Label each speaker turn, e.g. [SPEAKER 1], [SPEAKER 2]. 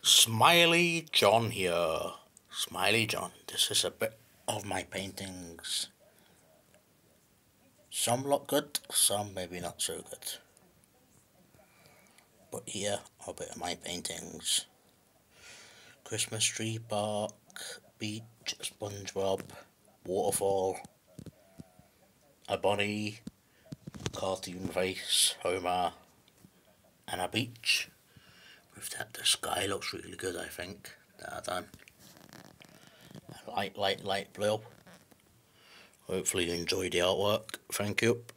[SPEAKER 1] Smiley John here. Smiley John. This is a bit of my paintings. Some look good, some maybe not so good. But here are a bit of my paintings. Christmas tree bark, beach, SpongeBob, waterfall, a bunny, cartoon face, Homer, and a beach. With that, the sky looks really good, I think. That done. Light blue. Hopefully you enjoyed the artwork. Thank you.